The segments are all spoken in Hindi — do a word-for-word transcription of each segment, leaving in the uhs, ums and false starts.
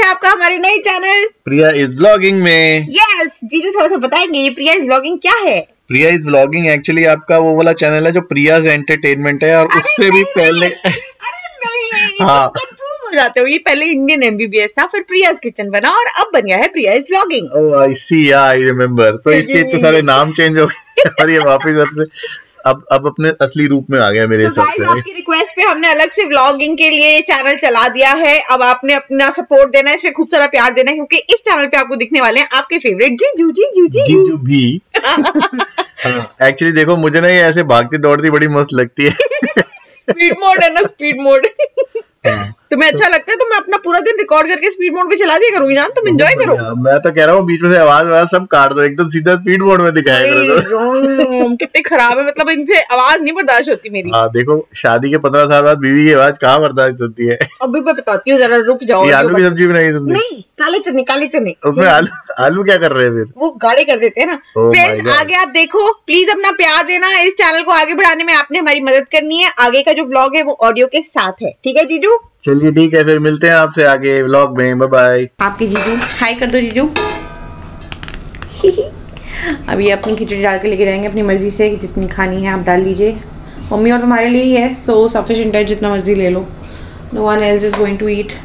है आपका हमारे नए चैनल प्रिया इज व्लॉगिंग में। यस जीजू थोड़ा सा बताएंगे ये प्रिया इज व्लॉगिंग क्या है? प्रिया इज व्लॉगिंग एक्चुअली आपका वो वाला चैनल है जो प्रियाज एंटरटेनमेंट है, और उससे भी पहले हाँ हो जाते हो। ये पहले इंडियन एमबीबीएस था, फिर प्रियाज किचन बना और अब बन गया है Priya is vlogging. Oh I see, I remember. तो इसके इतने सारे नाम चेंज हो गए और ये वापस अब अब अब अपने असली रूप में आ गया मेरे हिसाब से। आपकी रिक्वेस्ट पे हमने अलग से व्लॉगिंग के लिए चैनल चला दिया है। अब आपने अपना सपोर्ट देना है, इसमें खूब सारा प्यार देना है, क्योंकि इस चैनल पे आपको दिखने वाले हैं आपके फेवरेट जीजू जीजू जीजू भी। एक्चुअली देखो मुझे ना ये ऐसे भागती दौड़ती बड़ी मस्त लगती है। स्पीड मोड है ना, स्पीड मोड। तुम्हें अच्छा लगता है तो मैं अपना पूरा दिन रिकॉर्ड करके स्पीड मोड पे चला दिया करूंगी जान, तुम एंजॉय करो। मैं तो कह रहा हूँ बीच में से आवाज आवाज सब काट दो, एकदम सीधा स्पीड मोड में दिखाया करो। कितने खराब है, मतलब इनसे आवाज नहीं बर्दाश्त होती मेरी। हाँ देखो शादी के पंद्रह साल बाद बीवी की आवाज कहाँ बर्दाश्त होती है। अभी मैं बताती हूँ, जरा रुक जाओ। आलू की सब्जी बनाई तुमने? नहीं, काले चने, काले चने। उसमें आलू आलू क्या कर रहे हैं फिर? वो गाढ़े कर देते हैं ना। फ्रेंड्स आगे आप देखो, प्लीज अपना प्यार देना, इस चैनल को आगे बढ़ाने में आपने हमारी मदद करनी है। आगे का जो व्लॉग है वो ऑडियो के साथ है, ठीक है जीजू? चलिए ठीक है, फिर मिलते हैं आपसे आगे व्लॉग में। Bye bye. आपके जीजू हाय कर दो जीजू। अभी अपनी खिचड़ी डाल के लेके जाएंगे अपनी मर्जी से, जितनी खानी है आप डाल लीजिए। मम्मी और तुम्हारे लिए ही है, सो सफिशिएंट है, जितना मर्जी ले लो। No one else is going to eat.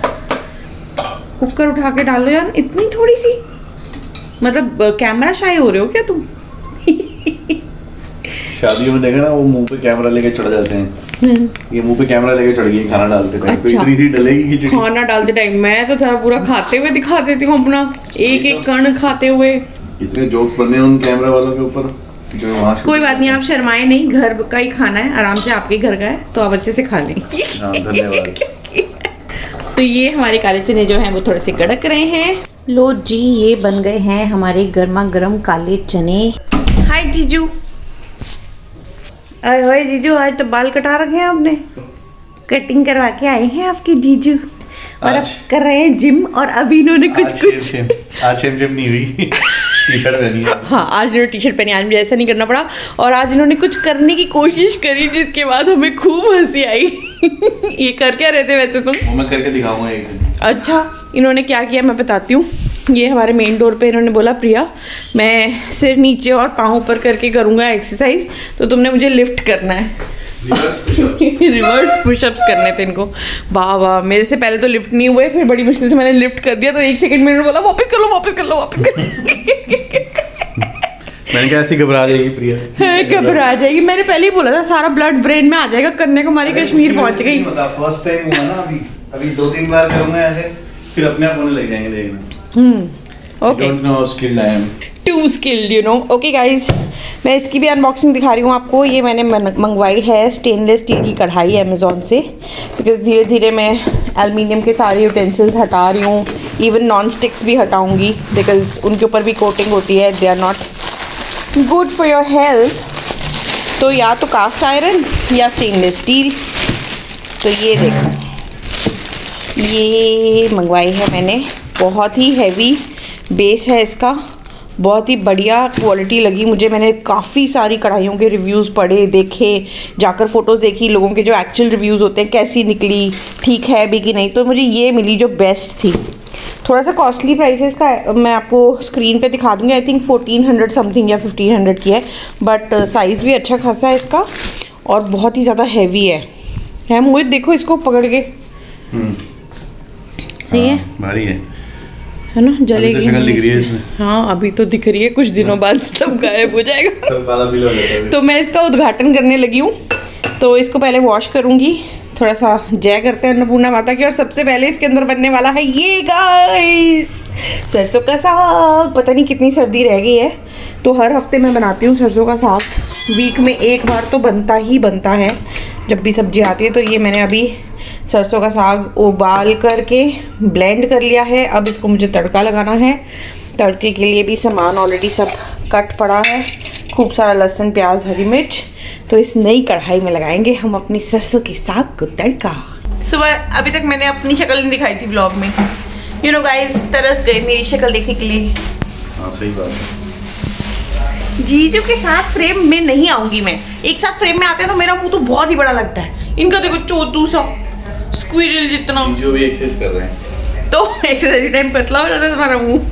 Cooker उठा के डालो यार, इतनी थोड़ी सी, मतलब कैमरा शाई हो रहे हो क्या तुम? शादियों में देखा ना वो मुंह पे कैमरा लेके चढ़ जाते हैं, ये मुंह पे कैमरा लेके चढ़ गई खाना डालते टाइम। अच्छा। तो इतनी सी डलेगी खिचड़ी खाना डालते टाइम। मैं तो सारा पूरा खाते हुए दिखा देती हूँ अपना, एक एक कण खाते हुए। इतने जोक्स बने उन कैमरा वालों के ऊपर जो वहाँ। कोई बात नहीं, आप शर्माए नहीं, घर का ही खाना है, आराम से आपके घर का है तो आप अच्छे से खा लें। धन्यवाद। तो ये हमारे काले चने जो हैं वो थोड़े से गड़क रहे हैं। लो जी, ये बन गए हैं हमारे गर्मा गर्म काले चने। हाय जीजू। अरे जीजू आज तो बाल कटा रखे हैं आपने, कटिंग करवा के आए हैं आपके जीजू, और अब कर रहे हैं जिम। और अभी इन्होंने कुछ आज कुछ शेम, आज शेम शेम नहीं हुई। टी शर्ट पहनी है। हाँ आज इन्होंने टी शर्ट पहनी, आज मुझे ऐसा नहीं करना पड़ा। और आज इन्होंने कुछ करने की कोशिश करी जिसके बाद हमें खूब हंसी आई। ये कर क्या रहे थे वैसे तुम? वो मैं करके दिखाऊंगा एक दिन। अच्छा, इन्होंने क्या किया मैं बताती हूँ। ये हमारे मेन डोर पे इन्होंने बोला प्रिया मैं सिर नीचे और पाँव ऊपर करके करूँगा एक्सरसाइज, तो तुमने मुझे लिफ्ट करना है। रिवर्स पुशअप्स करने थे इनको। वाह वाह, मेरे से पहले तो लिफ्ट नहीं हुए, फिर बड़ी मुश्किल से मैंने लिफ्ट कर दिया, तो एक सेकंड में इन्होंने बोला वापस कर लो वापस कर लो वापस कर लो। मैंने कहा ऐसी घबरा जाएगी प्रिया, घबरा जाएगी। मैंने पहले ही बोला था सारा ब्लड ब्रेन में आ जाएगा, कन्याकुमारी कश्मीर पहुंच गई। फर्स्ट टाइम हुआ ना, अभी अभी दो तीन बार करूंगा ऐसे, फिर अपने आप होने लग जाएंगे, देखना। Hmm okay, don't no skilled I am too skilled you know. Okay guys, मैं इसकी भी अनबॉक्सिंग दिखा रही हूँ आपको। ये मैंने मंगवाई है स्टेनलेस स्टील की कढ़ाई अमेज़ॉन से, बिकॉज धीरे धीरे मैं एल्युमिनियम के सारे यूटेंसिल्स हटा रही हूँ, इवन नॉन स्टिक्स भी हटाऊँगी, बिकॉज उनके ऊपर भी कोटिंग होती है, they are not good for your health. तो या तो कास्ट आयरन या स्टेनलेस स्टील। तो ये देखो, ये मंगवाई है मैंने, बहुत ही हैवी बेस है इसका, बहुत ही बढ़िया क्वालिटी लगी मुझे। मैंने काफ़ी सारी कढ़ाइयों के रिव्यूज़ पढ़े, देखे, जाकर फ़ोटोज़ देखी लोगों के जो एक्चुअल रिव्यूज़ होते हैं, कैसी निकली, ठीक है भी कि नहीं। तो मुझे ये मिली जो बेस्ट थी। थोड़ा सा कॉस्टली प्राइसेस का मैं आपको स्क्रीन पे दिखा दूँगी, I think fourteen hundred something या फिफ्टीन हंड्रेड की है, बट साइज़ भी अच्छा खासा है इसका और बहुत ही ज़्यादा हैवी है। है मोहित देखो इसको पकड़ के, सही है, भारी है है ना, जलेगी। तो शक्ल दिख रही है इसमें। हाँ अभी तो दिख रही है, कुछ दिनों बाद सब गायब हो जाएगा। सब काला पीला हो जाएगा। तो मैं इसका उद्घाटन करने लगी हूँ, तो इसको पहले वॉश करूँगी, थोड़ा सा जय करते हैं अन्नपूर्णा माता की। और सबसे पहले इसके अंदर बनने वाला है ये गाइस सरसों का साग। पता नहीं कितनी सर्दी रह गई है, तो हर हफ्ते मैं बनाती हूँ सरसों का साग, वीक में एक बार तो बनता ही बनता है जब भी सब्जी आती है। तो ये मैंने अभी सरसों का साग उबाल करके ब्लेंड कर लिया है। अब इसको मुझे तड़का लगाना है। तड़के के लिए भी सामान ऑलरेडी सब कट पड़ा है, खूब सारा लहसुन, प्याज, हरी मिर्च। तो इस नई कढ़ाई में लगाएंगे हम अपनी सरसों के साग को तड़का। सुबह अभी तक मैंने अपनी शक्ल नहीं दिखाई थी व्लॉग में, यू नो गाइस, तरस गए मेरी शक्ल देखने के लिए। हाँ सही बात है। जीजू के साथ फ्रेम में नहीं आऊंगी मैं, एक साथ फ्रेम में आते हैं तो मेरा मुंह तो बहुत ही बड़ा लगता है। इनका देखो चोतू सा स्क्विरल जितना। जीजू भी एक्सरसाइज कर रहे हैं। तो एक्सरसाइज टाइम पतला हो जाता है तुम्हारा मुंह।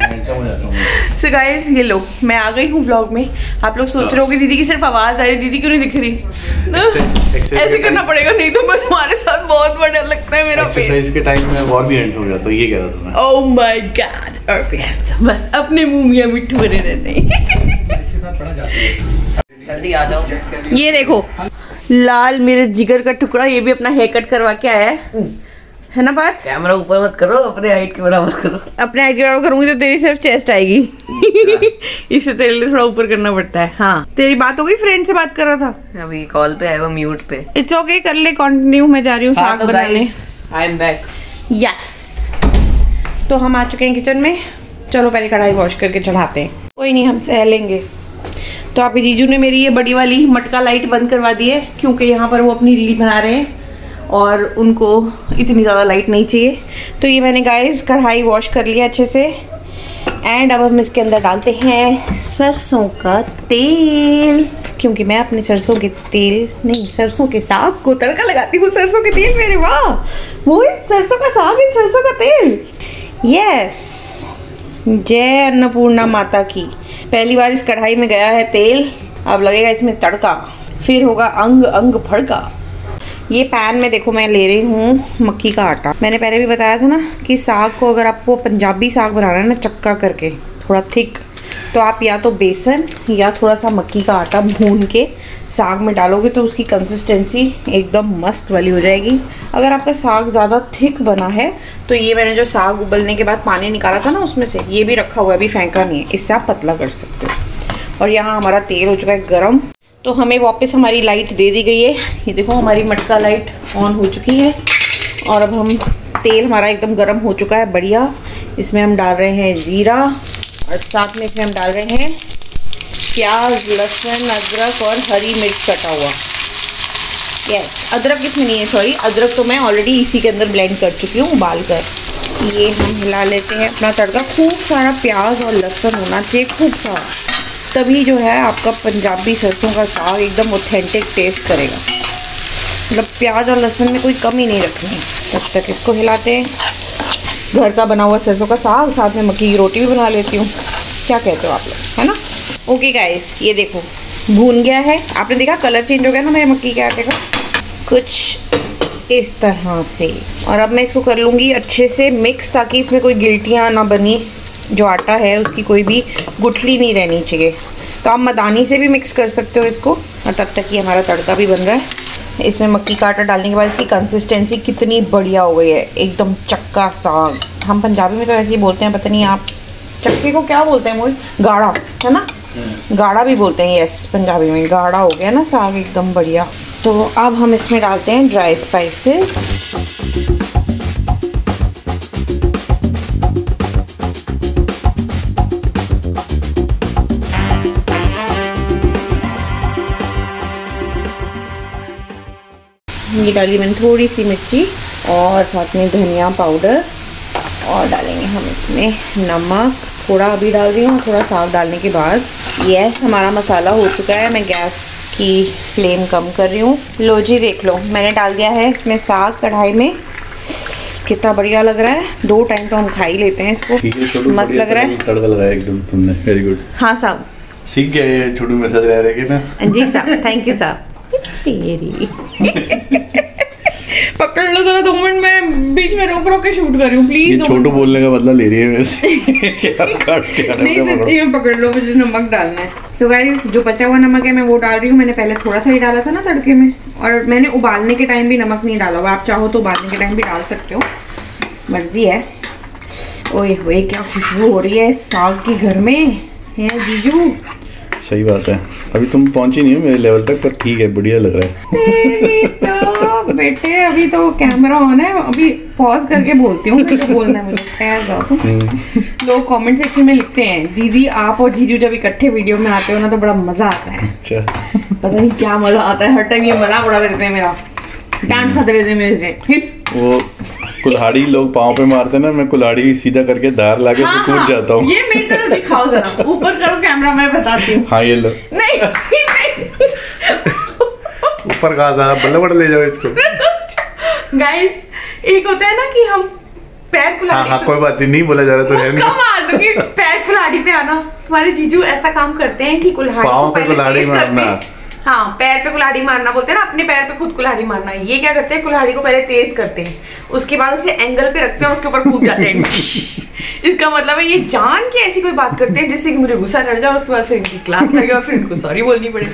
So guys, ये लो मैं आ गई हूँ व्लॉग में। आप लोग सोच रहे हो कि दीदी की सिर्फ आवाज आ रही, दीदी क्यों नहीं दिख रही? तो ऐसे करना पड़ेगा, नहीं तो मैं तुम्हारे साथ बहुत बढ़िया लगता है मेरा फेस। एक्सरसाइज के टाइम में और भी हैंडसम हो जाता है, ये कह रहा था मैं। ओह माय गॉड, और भी हैंडसम, बस अपने मुंह मियां मिट्ठू बने रहते हैं। जल्दी आ जाओ। ये देखो लाल मेरे जिगर का टुकड़ा, ये भी अपना हेयर कट करवा के आया है है ना पार्थ? कैमरा ऊपर मत करो, अपने हाइट के बराबर करो। अपने हाइट के बराबर करूंगी तो तेरी सिर्फ चेस्ट आएगी। इससे तेरे लिए थोड़ा ऊपर करना पड़ता है। हाँ, तेरी बात हो गई? फ्रेंड से बात कर रहा था, अभी कॉल पे है वो, म्यूट पे। इट्स ओके, कर ले कंटिन्यू। मैं जा रही हूँ साग तो बनाने। I am back. यस, तो हम आ चुके हैं किचन में। चलो पहले कढ़ाई वॉश करके चढ़ाते हैं। कोई नहीं, हम सह लेंगे। तो आपके जीजू ने मेरी ये बड़ी वाली मटका लाइट बंद करवा दी है, क्योंकि यहाँ पर वो अपनी रील बना रहे हैं और उनको इतनी ज़्यादा लाइट नहीं चाहिए। तो ये मैंने गाइस कढ़ाई वॉश कर लिया अच्छे से। एंड अब हम इसके अंदर डालते हैं सरसों का तेल, क्योंकि मैं अपने सरसों के तेल नहीं सरसों के साग को तड़का लगाती हूँ। सरसों के तेल मेरे, वाह, वो सरसों का साग है, सरसों का तेल। यस, जय अन्नपूर्णा माता की। पहली बार इस कढ़ाई में गया है तेल, अब लगेगा इसमें तड़का, फिर होगा अंग अंग फड़का। ये पैन में देखो मैं ले रही हूँ मक्की का आटा। मैंने पहले भी बताया था ना कि साग को अगर आपको पंजाबी साग बनाना है ना, चक्का करके थोड़ा थिक, तो आप या तो बेसन या थोड़ा सा मक्की का आटा भून के साग में डालोगे तो उसकी कंसिस्टेंसी एकदम मस्त वाली हो जाएगी। अगर आपका साग ज़्यादा थिक बना है तो ये मैंने जो साग उबलने के बाद पानी निकाला था ना, उसमें से ये भी रखा हुआ है, अभी फेंका नहीं है, इससे आप पतला कर सकते हो। और यहाँ हमारा तेल हो चुका है गरम, तो हमें वापस हमारी लाइट दे दी गई है। ये देखो हमारी मटका लाइट ऑन हो चुकी है और अब हम तेल हमारा एकदम गर्म हो चुका है बढ़िया। इसमें हम डाल रहे हैं जीरा और साथ में इसमें हम डाल रहे हैं प्याज, लहसुन, अदरक और हरी मिर्च कटा हुआ। यस, अदरक इसमें नहीं है, सॉरी, अदरक तो मैं ऑलरेडी इसी के अंदर ब्लेंड कर चुकी हूँ उबाल कर। ये हम हिला लेते हैं अपना तड़का। खूब सारा प्याज और लहसुन होना चाहिए, खूब सारा, तभी जो है आपका पंजाबी सरसों का साग एकदम ऑथेंटिक टेस्ट करेगा। मतलब प्याज और लहसुन में कोई कमी नहीं रखनी। तब तक इसको हिलाते हैं। घर का बना हुआ सरसों का साग, साथ में मक्की की रोटी भी बना लेती हूँ। क्या कहते हो आप लोग, है ना? ओके गाइस, ये देखो भून गया है। आपने देखा कलर चेंज हो गया ना मेरे मक्की के आटे का, कुछ इस तरह से। और अब मैं इसको कर लूँगी अच्छे से मिक्स, ताकि इसमें कोई गिल्टियाँ ना बनी। जो आटा है उसकी कोई भी गुठली नहीं रहनी चाहिए। तो आप मदानी से भी मिक्स कर सकते हो इसको। और तब तक ये हमारा तड़का भी बन रहा है। इसमें मक्की का आटा डालने के बाद इसकी कंसिस्टेंसी कितनी बढ़िया हो गई है, एकदम चक्का साग। हम पंजाबी में तो ऐसे ही बोलते हैं, पता नहीं आप चक्के को क्या बोलते हैं? मोहित, गाढ़ा, है ना? गाढ़ा भी बोलते हैं। यस, पंजाबी में गाढ़ा हो गया ना साग, एकदम बढ़िया। तो अब हम इसमें डालते हैं ड्राई स्पाइसेस। ये डाली मैंने थोड़ी सी मिर्ची और साथ में धनिया पाउडर, और डालेंगे हम इसमें नमक थोड़ा, अभी डाल रही हूँ, थोड़ा साग डालने के बाद। यस, हमारा मसाला हो चुका है। मैं गैस की फ्लेम कम कर रही हूँ। लो जी, देख लो मैंने डाल दिया है इसमें साग कढ़ाई में। कितना बढ़िया लग रहा है। दो टाइम तो हम खा ही लेते हैं इसको, मस्त लग रहा है। तड़का लगाया एकदम तुमने, वेरी गुड। हाँ साहब, सीख गया ये छोटू मेरे साथ रह रहे के ना। जी साहब, थैंक यू साहब। तेरी पकड़ लो जरा, दो मिनट में बीच में रोक रोक के शूट कर रही हूँ, प्लीज। छोटू बोलने का बदला ले रही है मेरे। नहीं सच्ची में पकड़ लो, मुझे नमक डालना है। सो गाइस, जो बचा हुआ नमक है मैं वो डाल रही हूँ। मैंने पहले थोड़ा सा ही डाला था ना तड़के में, और मैंने उबालने के टाइम भी नमक नहीं डाला हुआ। आप चाहो तो उबालने के टाइम भी डाल सकते हो, मर्जी है। ओए होए, क्या खुशबू हो रही है साग की घर में, है जीजू? सही बात है। अभी तुम पहुंची नहीं हो मेरे लेवल तक, पर ठीक है, बढ़िया लग रहा है। तेरी तो बेटे, अभी तो कैमरा ऑन है, अभी पॉज करके बोलती हूँ जो बोलना है मुझे। खैर जाओ तुम। लोग कमेंट सेक्शन में लिखते हैं, दीदी आप और जीजू जब इकट्ठे वीडियो में आते हो ना तो बड़ा मजा आता है। अच्छा, पता नहीं क्या मजा आता है, हर टाइम ये मजाक उड़ा देते हैं मेरा, डांट खाते रहते हैं मेरे से। वो कुल्हाड़ी लोग पाँव पे मारते हैं ना, मैं कुल्हाड़ी सीधा करके धार लाके हाँ, तो कूद जाता हूँ। ये मेरी तरफ दिखाओ जरा, ऊपर करो कैमरा, मैं बताती हूँ। हाँ, ये लो। नहीं नहीं ऊपर कहा था, बल्ले बड़े ले जाओ इसको। गाइस, एक होता है ना कि हम पैर कुल्हाड़ी। हाँ, हाँ, कोई बात नहीं बोला जा रहा तो है नहीं। मार दूंगी पैर कुल्हाड़ी पे आना। तुम्हारे जीजू ऐसा काम करते हैं कि कुल्हाड़ी को पहले कुल्हाड़ी मारना। हाँ, पैर पे कुल्हाड़ी मारना बोलते हैं ना, अपने पैर पे खुद कुल्हाड़ी मारना। ये क्या करते हैं, कुल्हाड़ी को पहले तेज करते हैं, उसके बाद उसे एंगल पे रखते हैं, उसके ऊपर कूद जाते हैं। इसका मतलब है ये जान के ऐसी कोई बात करते हैं जिससे कि मुझे गुस्सा चढ़ जाए और उसके बाद फिर इनकी क्लास लगे और फिर इनको सॉरी बोलनी पड़े।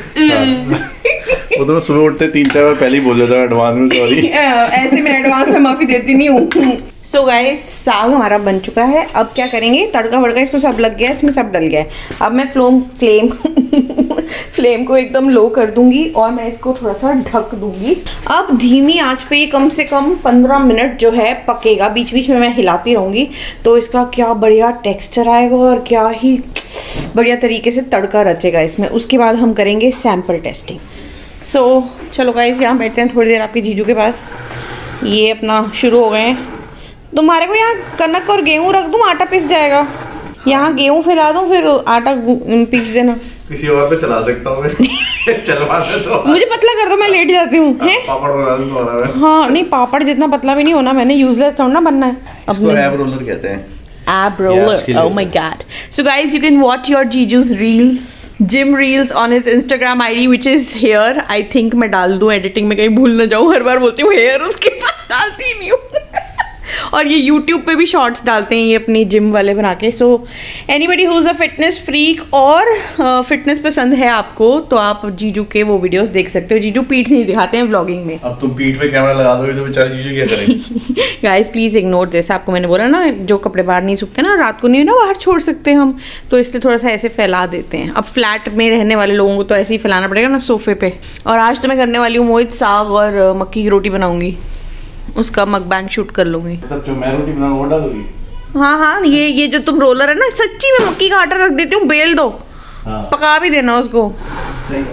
वो तो मैं सुबह उठते तीन चार बार पहले ही बोल देता हूँ एडवांस में सॉरी। ऐसे मैं एडवांस में माफी देती नहीं हूँ। सो गाइस, साग हमारा बन चुका है। अब क्या करेंगे, तड़का वड़का इसको सब लग गया, इसमें सब डल गया है। अब मैं फ्लोम फ्लेम फ्लेम को एकदम लो कर दूंगी और मैं इसको थोड़ा सा ढक दूंगी। अब धीमी आंच पे ये कम से कम पंद्रह मिनट जो है पकेगा। बीच बीच में मैं हिलाती रहूंगी तो इसका क्या बढ़िया टेक्सचर आएगा और क्या ही बढ़िया तरीके से तड़का रचेगा इसमें। उसके बाद हम करेंगे सैंपल टेस्टिंग। सो so, चलो गाइस, यहाँ बैठते हैं थोड़ी देर आपके जीजू के पास। ये अपना शुरू हो गए हैं। तुम्हारे को यहाँ कनक और गेहूँ रख दूँ, आटा पिस जाएगा। यहाँ गेहूँ फैला दूँ, फिर आटा पीस देना। किसी और पे चला सकता हूँ मैं। चलवा दे तो। मुझे पतला कर दो, मैं लेट जाती हूँ। पापड़ बना दूँ तुम्हारा मैं। हाँ नहीं, पापड़ जितना पतला भी नहीं होना मैंने, यूजलेस थोड़ा ना बनना है। इसको एब रोलर कहते हैं। Ab roller. Oh my god. So guys, you can watch your Jiju's reels, gym reels on his Instagram I D, which is here. I think मैं डाल दूँ editing में, कहीं भूल ना जाऊँ। हर बार बोलती हूँ hair, उसके बाद डालती नहीं हूँ। और ये YouTube पे भी शॉर्ट्स डालते हैं ये अपनी जिम वाले बना के। So anybody who is a fitness freak और फिटनेस uh, पसंद है आपको, तो आप जीजू के वो वीडियोस देख सकते हो। जीजू पीठ नहीं दिखाते हैं व्लॉगिंग में। अब तुम पीठ पे कैमरा लगा दोगे तो बेचारे जीजू क्या करेंगे। Guys please ignore this. आपको मैंने बोला ना, जो कपड़े बाहर नहीं सूखते ना, रात को नहीं ना बाहर छोड़ सकते हम, तो इसलिए थोड़ा सा ऐसे फैला देते हैं। अब फ्लैट में रहने वाले लोगों को तो ऐसे ही फैलाना पड़ेगा ना सोफे पे। और आज तो मैं करने वाली हूँ मोहित, साग और uh, मक्की की रोटी बनाऊंगी, उसका मकबैंग शूट कर लूंगी। मतलब जो मैं रोटी बनाऊंगा वो डालोगी? हाँ हाँ, ये ये जो तुम रोलर है ना, सच्ची में मक्की का आटा रख देती हूँ, बेल दो। हाँ। पका भी देना उसको। सही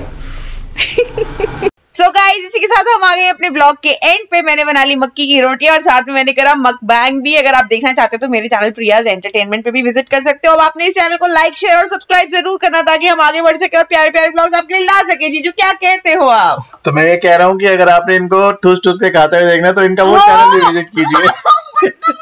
है। सो so गाइस, इसी के साथ हम आ गए अपने ब्लॉग के एंड पे। मैंने बना ली मक्की की रोटी और साथ में मैंने करा मकबैंग भी। अगर आप देखना चाहते हो तो मेरे चैनल प्रियाज एंटरटेनमेंट पे भी विजिट कर सकते हो। अब आपने इस चैनल को लाइक, शेयर और सब्सक्राइब जरूर करना ताकि हम आगे बढ़ सके और प्यारे प्यारे ब्लॉग्स आपके लिए ला सके। जीजू क्या कहते हो आप? तो मैं ये कह रहा हूँ कि अगर आपने इनको ठूस ठूस के खाते हुए देखना तो इनका वो चैनल भी विजिट कीजिए।